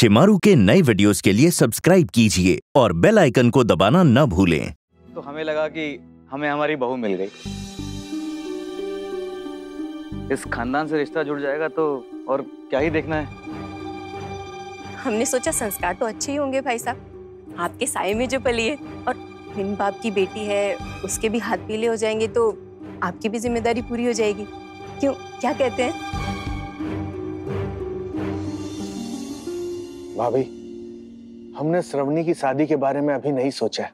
शेमारू के नए वीडियोस के लिए सब्सक्राइब कीजिए और बेल आइकन को दबाना न भूलें। तो हमें लगा कि हमें हमारी बहू मिल गई, इस खानदान से रिश्ता जुड़ जाएगा तो और क्या ही देखना है। हमने सोचा संस्कार तो अच्छे ही होंगे भाई साहब, आपके साये में जो पली है और बिन बाप की बेटी है, उसके भी हाथ पीले हो जाएंगे तो आपकी भी जिम्मेदारी पूरी हो जाएगी। क्यों, क्या कहते हैं? भाभी, हमने श्रवणी की शादी के बारे में अभी नहीं सोचा।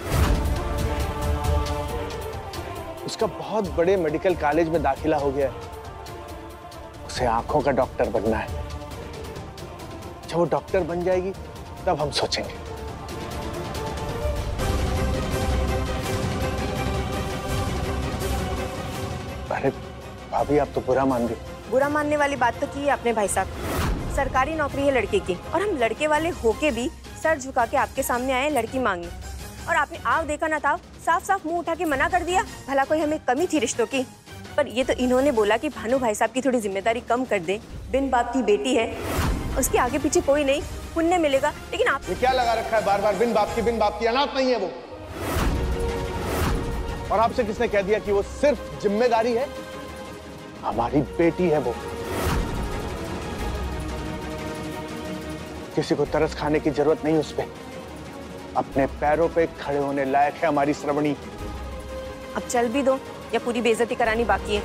उसका बहुत बड़े मेडिकल कॉलेज में दाखिला हो गया है। उसे आंखों का डॉक्टर बनना है। जब वो डॉक्टर बन जाएगी तब हम सोचेंगे। अरे भाभी, आप तो बुरा मान गए। बुरा मानने वाली बात तो की है आपने भाई साहब। सरकारी नौकरी है लड़के की और हम लड़के वाले होके भी सर झुका के आपके सामने आए लड़की मांगने, और आपने आव देखा ना था, साफ साफ मुंह उठा के मना कर दिया। भला कोई हमें कमी थी रिश्तों की? पर ये तो इन्होंने बोला कि भानु भाई साहब की थोड़ी जिम्मेदारी कम कर दे, बिन बाप की बेटी है, उसके आगे पीछे कोई नहीं, पुण्य मिलेगा। लेकिन आप ये क्या लगा रखा है बार बार, बिन बाप की अनाथ नहीं है वो। और आपसे किसने कह दिया कि वो सिर्फ जिम्मेदारी है? हमारी बेटी है वो। किसी को तरस खाने की जरूरत नहीं उस पे। अपने पैरों पे खड़े होने लायक है हमारी श्रवणी। अब चल भी दो या पूरी बेइज्जती करानी बाकी है?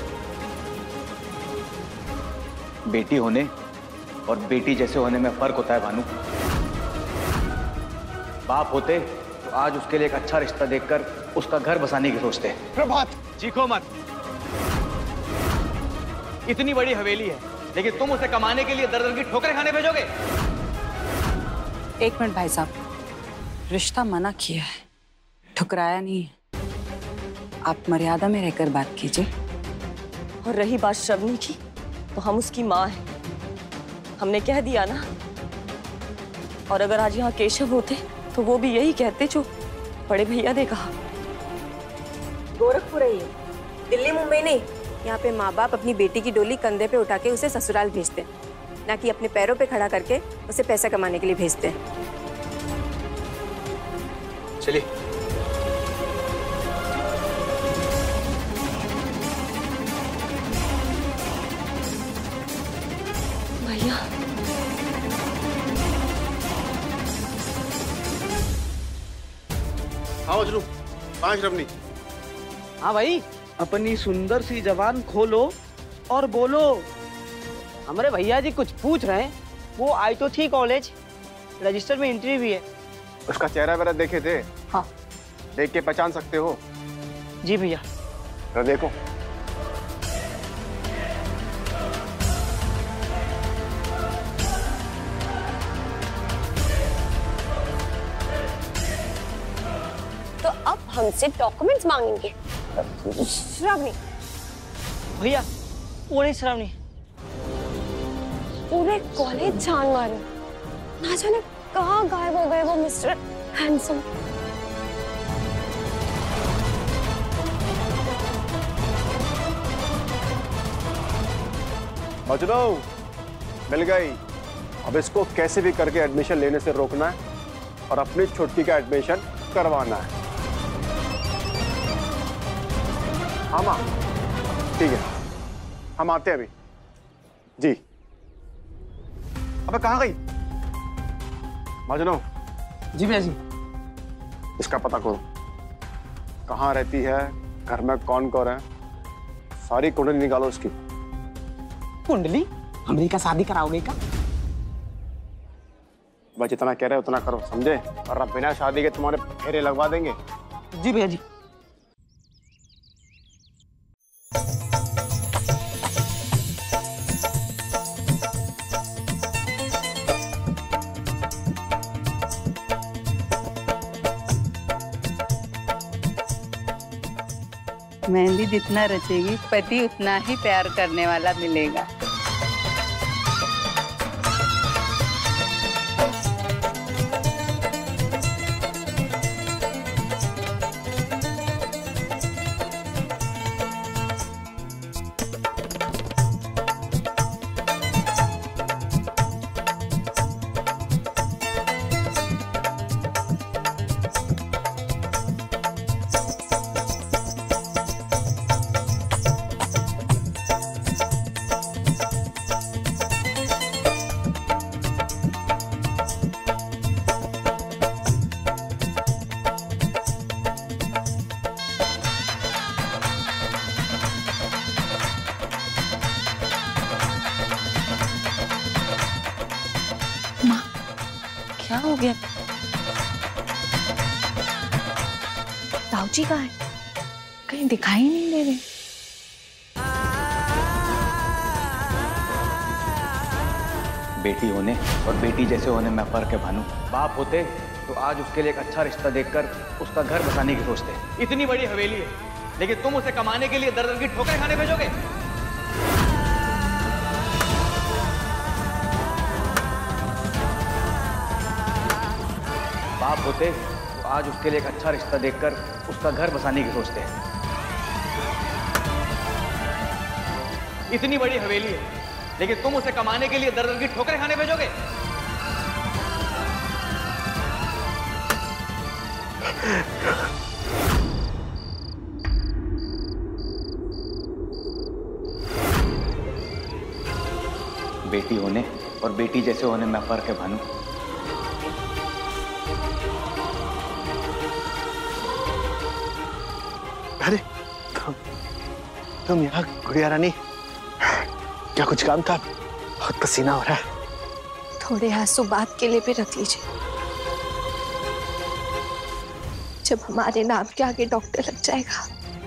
बेटी होने और बेटी जैसे होने में फर्क होता है भानु। बाप होते तो आज उसके लिए एक अच्छा रिश्ता देखकर उसका घर बसाने की सोचते। प्रभात, चीखो मत। इतनी बड़ी हवेली है लेकिन तुम उसे कमाने के लिए दर दर की ठोकरें खाने भेजोगे? एक मिनट भाई साहब, रिश्ता मना किया है, ठुकराया नहीं है। आप मर्यादा में रहकर बात कीजिए। और रही बात श्रवणी की, तो हम उसकी माँ हैं, हमने कह दिया ना। और अगर आज यहाँ केशव होते तो वो भी यही कहते जो बड़े भैया ने कहा। गोरखपुर है ये, दिल्ली मुंबई नहीं। यहाँ पे माँ बाप अपनी बेटी की डोली कंधे पे उठा के उसे ससुराल भेजते हैं, ना कि अपने पैरों पे खड़ा करके उसे पैसा कमाने के लिए भेजते हैं। चलिए। भैया, हाँ मजनू, पांच रमनी। हाँ भाई, अपनी सुंदर सी जबान खोलो और बोलो। हमारे भैया जी कुछ पूछ रहे हैं। वो आई तो थी कॉलेज, रजिस्टर में एंट्री भी है। उसका चेहरा वेरा देखे थे? हाँ। देख के पहचान सकते हो? जी भैया। तो देखो। तो अब हमसे डॉक्यूमेंट्स मांगेंगे? श्रावणी भैया, वो नहीं श्रावणी। पूरे कॉलेज छान मारे, ना जाने कहाँ गायब हो गए वो मिस्टर हैंडसम। मजनू, मिल गई। अब इसको कैसे भी करके एडमिशन लेने से रोकना है और अपनी छुट्टी का एडमिशन करवाना है। हाँ माँ, ठीक है, हम आते हैं अभी। जी। अबे कहाँ गई? मजनू। जी भैया जी। इसका पता करो, कहाँ रहती है, घर में कौन कौन है, सारी कुंडली निकालो उसकी। कुंडली? अमेरिका शादी कराओगे क्या? भाई जितना कह रहे हो उतना करो, समझे? और अब बिना शादी के तुम्हारे फेरे लगवा देंगे। जी भैया जी। मेहंदी जितना रचेगी, पति उतना ही प्यार करने वाला मिलेगा। क्या हो गया? ताऊजी कहाँ है? कहीं दिखाई नहीं दे रहे। बेटी होने और बेटी जैसे होने में फर्क है भानु। बाप होते तो आज उसके लिए एक अच्छा रिश्ता देखकर उसका घर बसाने की सोचते। इतनी बड़ी हवेली है, लेकिन तुम उसे कमाने के लिए दर दर की ठोकरें खाने भेजोगे। बाप होते तो आज उसके लिए एक अच्छा रिश्ता देखकर उसका घर बसाने की सोचते हैं। इतनी बड़ी हवेली है, लेकिन तुम उसे कमाने के लिए दर दर की ठोकरें खाने भेजोगे। बेटी होने और बेटी जैसे होने में फर्क है भानु। अरे तुम यहाँ गुड़िया रानी, क्या कुछ काम था? बहुत पसीना हो रहा है। थोड़े आंसू बात के लिए भी रख लीजिए। जब हमारे नाम के आगे डॉक्टर लग जाएगा,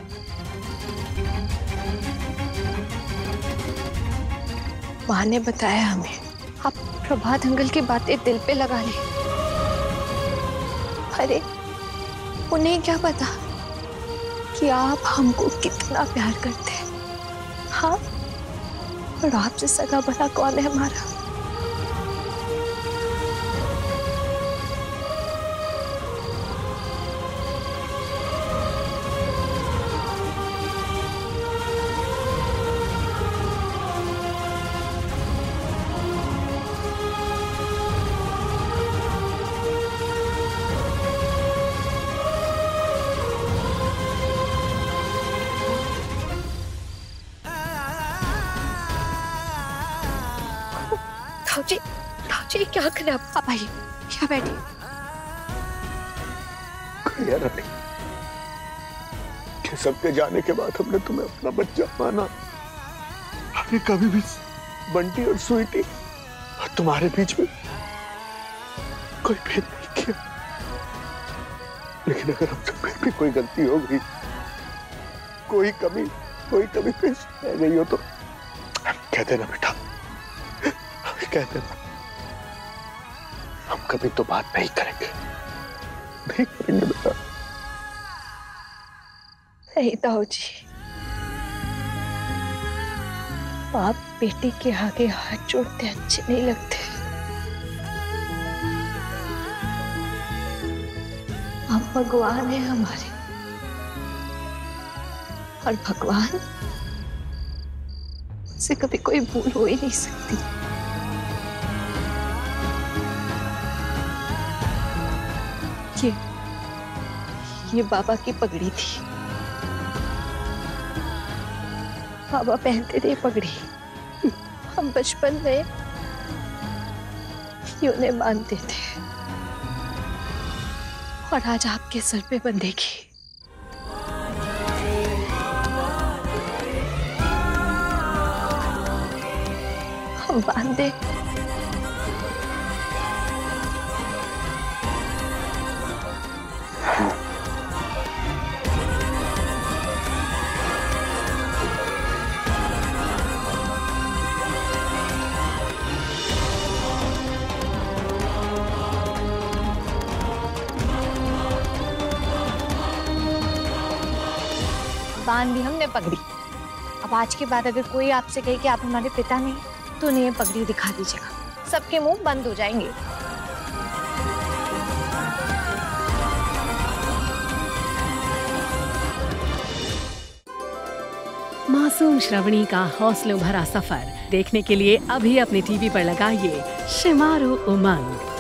माँ ने बताया हमें, आप प्रभात अंकल की बातें दिल पे लगा ले। अरे उन्हें क्या पता कि आप हमको कितना प्यार करते हैं। हाँ, और आपसे सगा भला कौन है हमारा? ताऊजी क्या करें आप आइए, यहाँ बैठिए। यार के सबके जाने के बाद हमने तुम्हें अपना बच्चा माना। हमने कभी भी बंटी और स्वीटी और तुम्हारे बीच में कोई भेद नहीं किया। लेकिन अगर हमसे फिर भी कोई गलती हो गई, कोई कमी पेश रह गई हो तो कह देना बेटा, कह देना। हम कभी तो बात नहीं करेंगे बेटा। नहीं ताऊजी, बाप बेटी के आगे हाथ जोड़ते अच्छे नहीं लगते। आप भगवान हैं हमारे, और भगवान से कभी कोई भूल हो ही नहीं सकती। ये बाबा की पगड़ी थी। बाबा पहनते थे पगड़ी, हम बचपन में ही उन्हें मानते थे, और आज आपके सर पे बंधेगी। हम बांधे। बांध दी हमने पगड़ी। अब आज के बाद अगर कोई आपसे कहे कि आप हमारे पिता नहीं, तो उन्हें ये पगड़ी दिखा दीजिएगा, सबके मुंह बंद हो जाएंगे। मासूम श्रवणी का हौसलों भरा सफर देखने के लिए अभी अपने टीवी पर लगाइए शेमारू उमंग।